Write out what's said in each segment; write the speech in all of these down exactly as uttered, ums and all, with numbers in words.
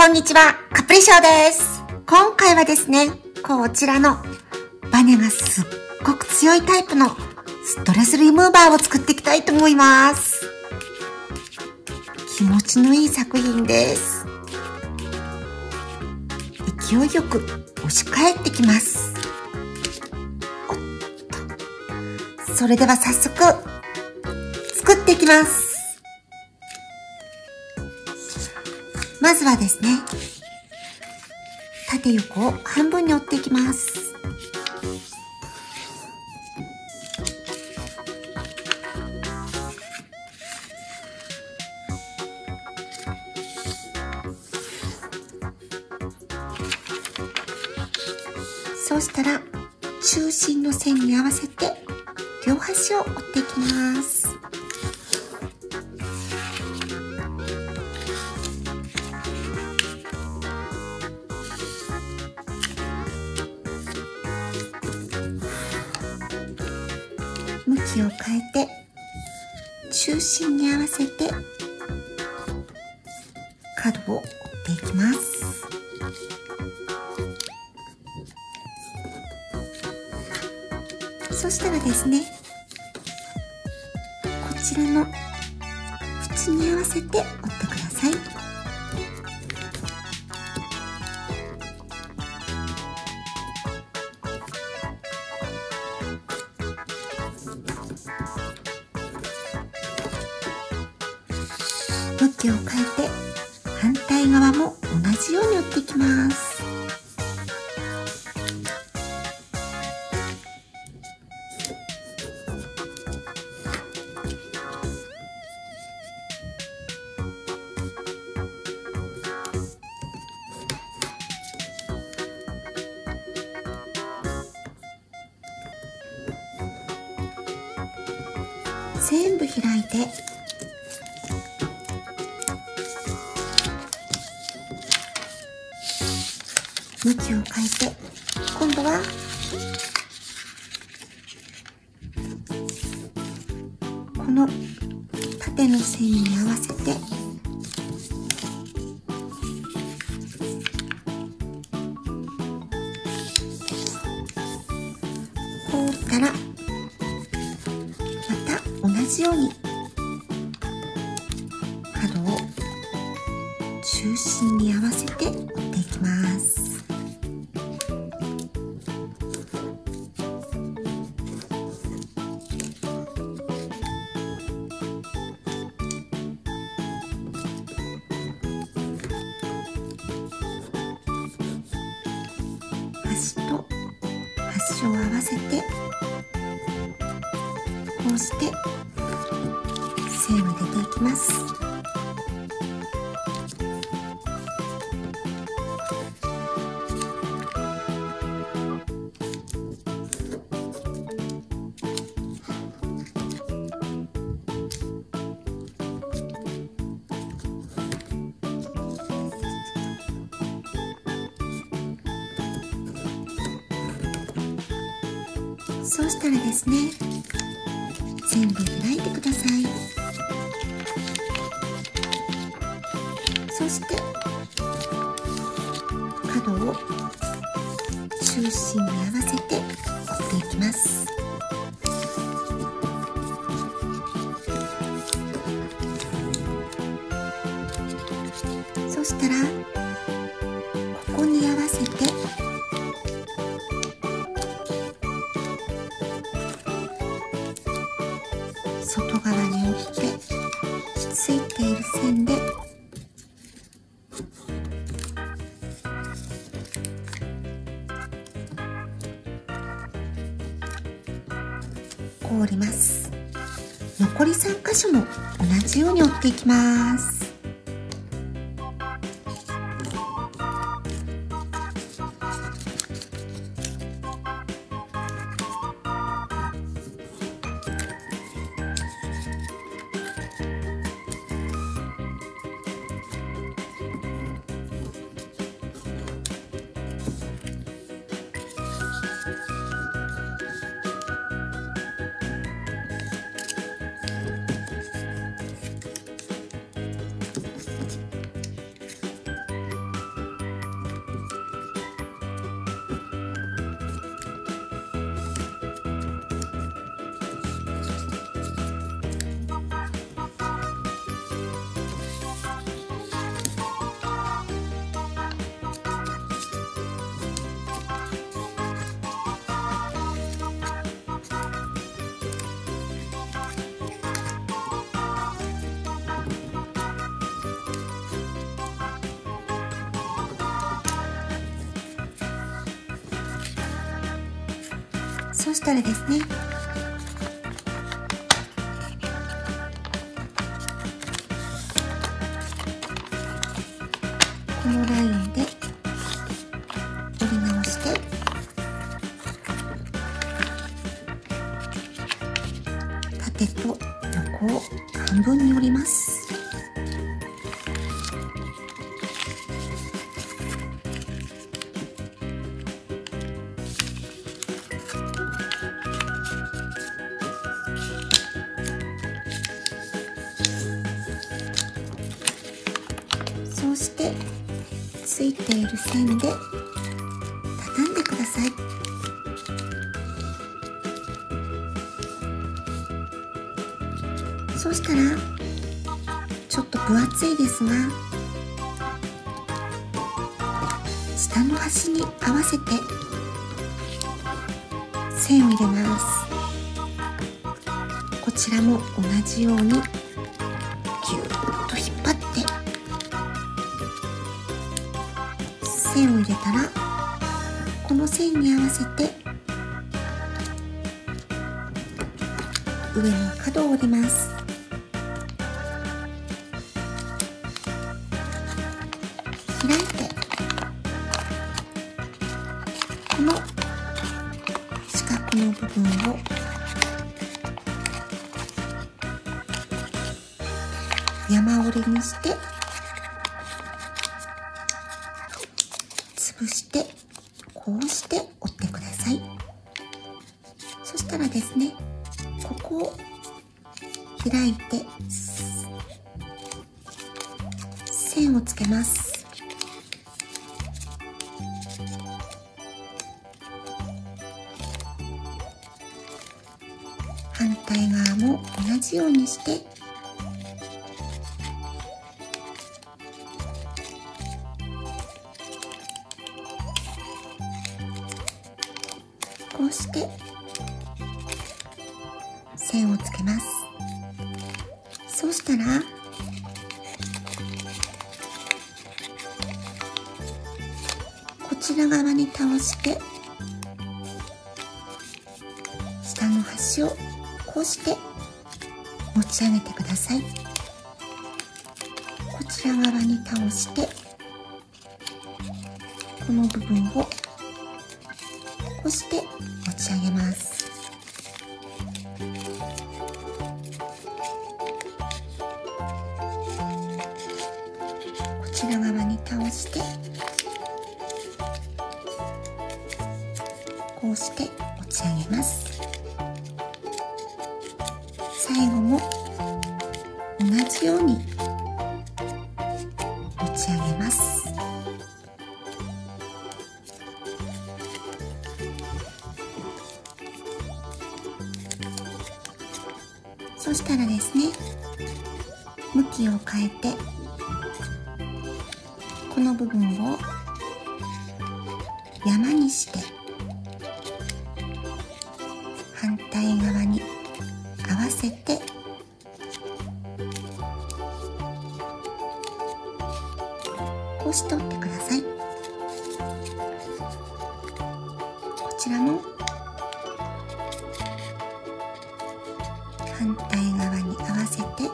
んにちは、カプリショーです。今回はですね、こちらのバネがすっごく強いタイプのストレスリムーバーを作っていきたいと思います。気持ちのいい作品です。勢いよく押し返ってきます。おっと。それでは早速、作っていきます。まずはですね、縦横を半分に折っていきます。そうしたら中心の線に合わせて両端を折っていきます。向きを変えて中心に合わせて角を折っていきます。そしたらですね、こちらの縁に合わせて折ってください。向きを変えて反対側も同じように折っていきます。全部開いて向きを変えて今度はこの縦の線に合わせてこう折ったら同じように角を中心に合わせて折っていきます。端と端を合わせてこうして線を入れていきます。そうしたらですね、全部開いてください。そして角を中心に合わせて折っていきます。そしたらここに合わせて外側に折ってひっついている線でこう折ります。残りさん箇所も同じように折っていきます。 したらですね、このラインで折り直して縦と横を半分に折ります。そうしてついている線で畳んでください。そうしたらちょっと分厚いですが、下の端に合わせて線を入れます。こちらも同じようにぎゅーっと引っ張って線を入れたら、この線に合わせて上の角を折ります。開いて、この四角の部分を山折りにして潰して、こうして折ってください。そしたらですね、ここを開いて線をつけます。反対側も同じようにしてこうして線をつけます。そうしたらこちら側に倒して下の端をこうして持ち上げてください。こちら側に倒してこの部分をこうして持ち上げます。こちら側に倒してこうして持ち上げます。最後も同じように持ち上げます。そしたらですね、向きを変えてこの部分を山にして反対側に合わせてこうして折ってください。こちらも反対側に合わせて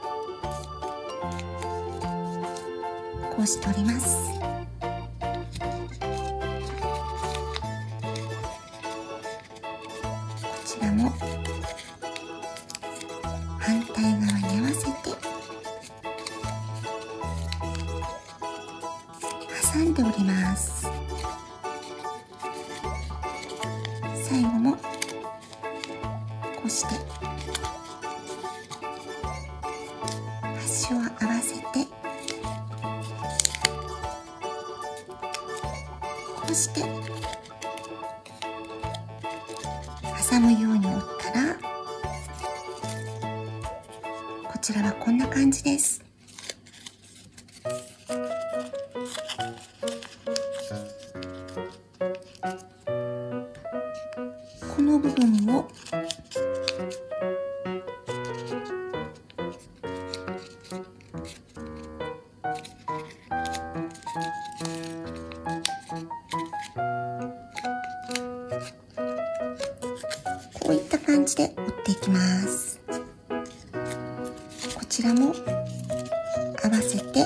こうして折ります。こちらも反対側に合わせて挟んで折ります。最後もこうして端を合わせてこうして挟むように折ったら、こちらはこんな感じです。この部分をっていきます。こちらも合わせて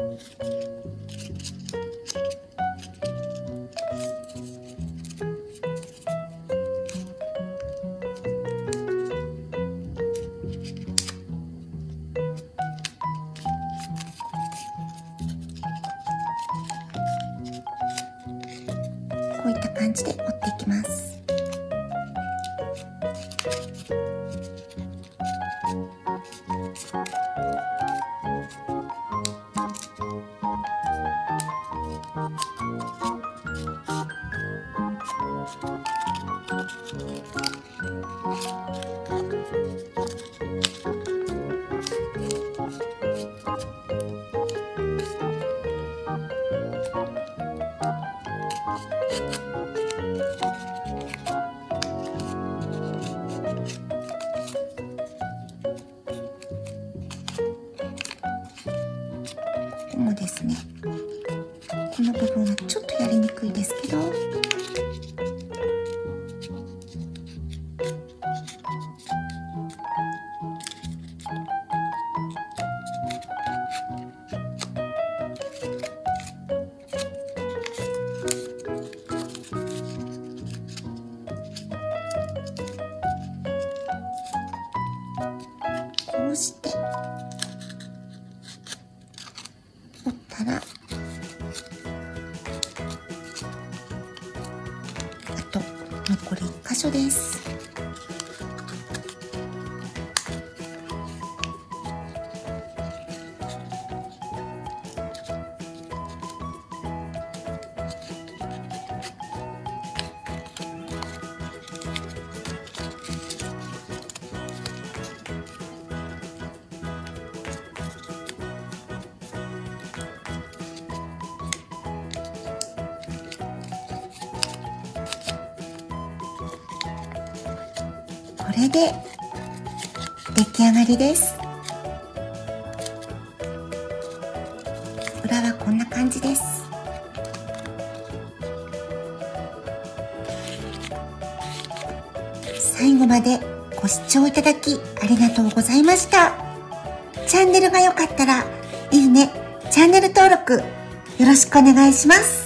こういった感じで折っていきます。ここもですね、この部分はちょっとやりにくいですけど、こうして折ったら、あと残りいっ箇所です。これで出来上がりです。裏はこんな感じです。最後までご視聴いただきありがとうございました。チャンネルが良かったらいいね、チャンネル登録よろしくお願いします。